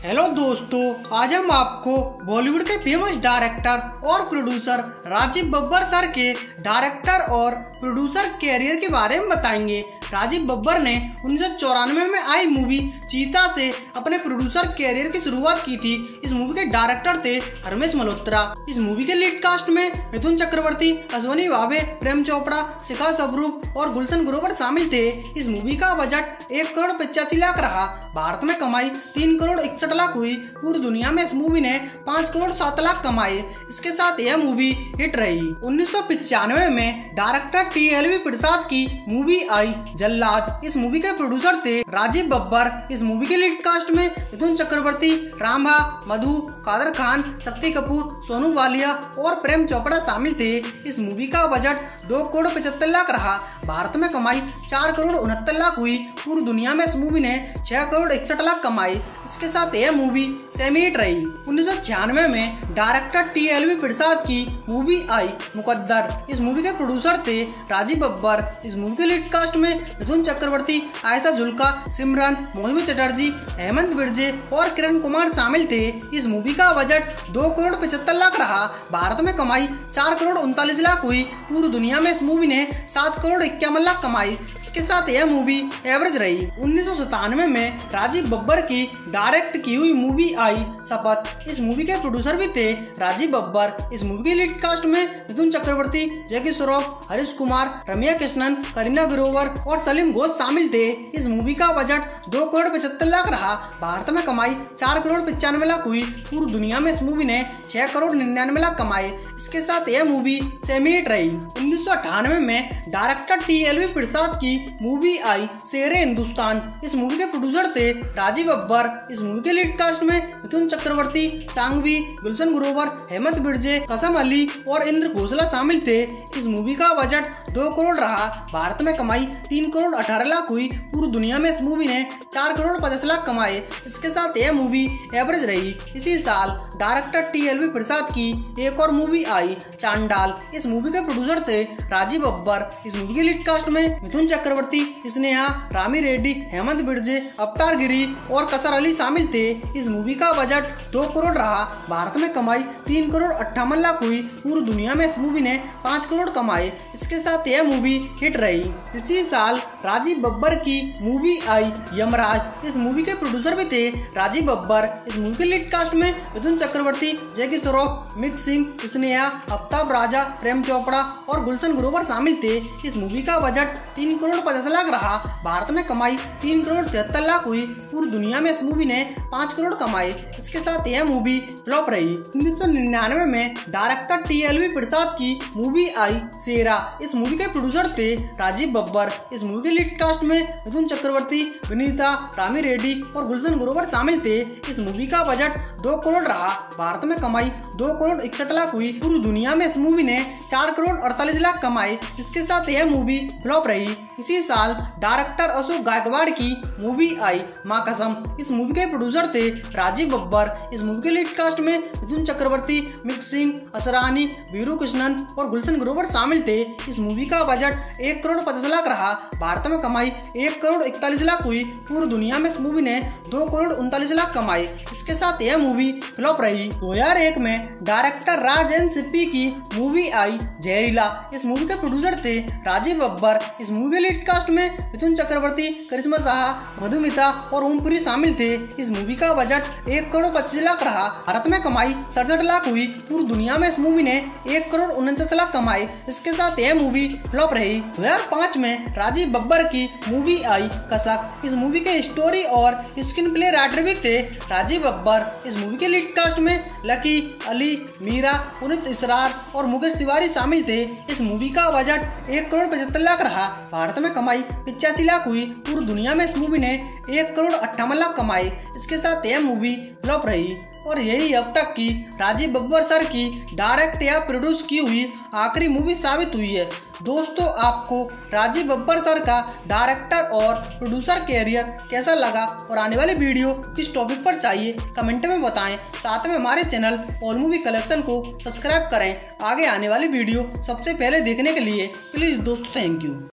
Hello दोस्तों, आज हम आपको बॉलीवुड के फेमस डायरेक्टर और प्रोड्यूसर राजीव बब्बर सर के डायरेक्टर और प्रोड्यूसर कैरियर के बारे में बताएंगे। राजीव बब्बर ने 1994 में आई मूवी चीता से अपने प्रोड्यूसर कैरियर की शुरुआत की थी। इस मूवी के डायरेक्टर थे रमेश मल्होत्रा। इस मूवी के लीड कास्ट में मिथुन चक्रवर्ती, अश्विनी भावे, प्रेम चोपड़ा, शिखा स्वरूप और गुलशन ग्रोवर शामिल थे। इस मूवी का बजट 1,85,00,000 रहा। भारत में कमाई 3,61,00,000 हुई। पूरी दुनिया में इस मूवी ने 5,07,00,000 कमाए। इसके साथ यह मूवी हिट रही। 1995 में डायरेक्टर TLV प्रसाद की मूवी आई जल्लाद। इस मूवी के प्रोड्यूसर थे राजीव बब्बर। इस मूवी के लीड कास्ट में मिथुन चक्रवर्ती, रामभा, मधु, कादर खान, शक्ति कपूर, सोनू वालिया और प्रेम चोपड़ा शामिल थे। इस मूवी का बजट 2,75,00,000 रहा। भारत में कमाई 4,69,00,000 हुई। पूरी दुनिया में इस मूवी ने 6,61,00,000 कमाए। इसके साथ यह मूवी सेमी हिट रही। 1996 में डायरेक्टर TLV प्रसाद की मूवी आई मुकद्दर। इस मूवी के प्रोड्यूसर थे राजीव बब्बर। इस मूवी के लीड कास्ट में मिथुन चक्रवर्ती, आयशा जुल्का, सिमरन, मौसमी चटर्जी, हेमंत बिरजे और किरण कुमार शामिल थे। इस मूवी का बजट 2,75,00,000 रहा। भारत में कमाई 4,39,00,000 हुई। पूरी दुनिया में इस मूवी ने 7,51,00,000 कमाई। इसके साथ यह मूवी एवरेज रही। 1997 में राजीव बब्बर की डायरेक्ट की हुई मूवी आई शपथ। इस मूवी के प्रोड्यूसर भी थे राजीव बब्बर। इस मूवी के लीड कास्ट में मिथुन चक्रवर्ती, जैकी श्रॉफ, हरीश कुमार, रम्या कृष्णन, करीना ग्रोवर और सलीम घोष शामिल थे। इस मूवी का बजट 2,75,00,000 रहा। भारत में कमाई 4,95,00,000 हुई। पूरी दुनिया में इस मूवी ने 6,99,00,000 कमाए। इसके साथ यह मूवी सेमी हिट रही। 1998 में डायरेक्टर TLV प्रसाद की मूवी आई शेरे हिंदुस्तान। इस मूवी के प्रोड्यूसर थे राजीव बब्बर। इस मूवी के लीड कास्ट में मिथुन चक्रवर्ती, सांघवी, गुलशन ग्रोवर, हेमंत बिरजे, कसम अली और इंद्र घोषला शामिल थे। इस मूवी का बजट 2 करोड़ रहा। भारत में कमाई 3,18,00,000 हुई। पूरी दुनिया में इस मूवी ने 4,50,00,000 कमाए। इसके साथ यह मूवी एवरेज रही। इसी साल डायरेक्टर TLV प्रसाद की एक और मूवी आई चांडाल। इस मूवी के प्रोड्यूसर थे राजीव बब्बर। इस मूवी के लीड कास्ट में मिथुन चक्रवर्ती, स्नेहा, रामी रेड्डी, हेमंत बिरजे, अवतार गिरी और कसर अली शामिल थे। इस मूवी का बजट 2 करोड़ रहा। भारत में कमाई 3,58,00,000 हुई। पूरी दुनिया में इस मूवी ने 5 करोड़ कमाए। इसके साथ यह मूवी हिट रही। इसी साल राजीव बब्बर की मूवी आई यमराज। इस मूवी के प्रोड्यूसर भी थे राजीव बब्बर। इस मूवी के लीड कास्ट में मिथुन चक्रवर्ती, जैकी श्रॉफ, मिक सिंह, स्नेहा, अफ्ताब राजा, प्रेम चोपड़ा और गुलशन ग्रोवर शामिल थे। इस मूवी का बजट 3,50,00,000 रहा। भारत में कमाई 3,73,00,000 हुई। पूरी दुनिया में इस मूवी ने 5 करोड़ कमाए। इसके साथ यह मूवी फ्लॉप रही। 1999 में डायरेक्टर TLV प्रसाद की मूवी आई शेरा। इस मूवी के प्रोड्यूसर थे राजीव बब्बर। इस मूवी के लीड कास्ट में मिथुन चक्रवर्ती, विनीता, रामी रेड्डी और गुलशन ग्रोवर शामिल थे। इस मूवी का बजट 2 करोड़ रहा। भारत में कमाई 2,61,00,000 हुई। पूरी दुनिया में इस मूवी ने 4,48,00,000 कमाए। इसके साथ यह मूवी फ्लॉप रही। इसी साल डायरेक्टर अशोक गायकवाड़ की मूवी आई मां कसम। इस मूवी के प्रोड्यूसर थे राजीव बब्बर। इस मूवी के लीड कास्ट में मिथुन चक्रवर्ती, मिक सिंह, असरानी, वीरू कृष्णन और गुलशन ग्रोवर शामिल थे। इस मूवी का बजट 1,50,00,000 रहा। भारत में कमाई 1,41,00,000 हुई। पूरी दुनिया में इस मूवी ने 2,39,00,000 कमाए। इसके साथ यह मूवी फ्लॉप रही। 2001 में डायरेक्टर राज एन सिप्पी की मूवी आई जहरीला। इस मूवी के प्रोड्यूसर थे राजीव बब्बर। इस मूवी के लीड कास्ट में मिथुन चक्रवर्ती, करिश्मा शाह, मधुमिता और ओमपुरी शामिल थे। इस मूवी का बजट 1,25,00,000 रहा। भारत में कमाई 67,00,000 हुई। पूरी दुनिया में इस मूवी ने 1,49,00,000 कमाए। इसके साथ यह मूवी फ्लॉप रही। 2005 में राजीव बब्बर की मूवी आई कसक। इस मूवी के स्टोरी और स्क्रीन प्ले राइटर भी थे राजीव बब्बर। इस मूवी के लीड कास्ट में लकी, अली, मीरा, पुनीत इसरार और मुकेश तिवारी शामिल थे। इस मूवी का बजट 1,75,00,000 रहा। भारत में कमाई 85,00,000 हुई। पूरी दुनिया में इस मूवी ने 1,58,00,000 कमाए। इसके साथ यह मूवी फ्लॉप रही। और यही अब तक की राजीव बब्बर सर की डायरेक्ट या प्रोड्यूस की हुई आखिरी मूवी साबित हुई है। दोस्तों, आपको राजीव बब्बर सर का डायरेक्टर और प्रोड्यूसर कैरियर कैसा लगा और आने वाली वीडियो किस टॉपिक पर चाहिए कमेंट में बताएं। साथ में हमारे चैनल ऑल मूवी कलेक्शन को सब्सक्राइब करें। आगे आने वाली वीडियो सबसे पहले देखने के लिए प्लीज़ दोस्तों, थैंक यू।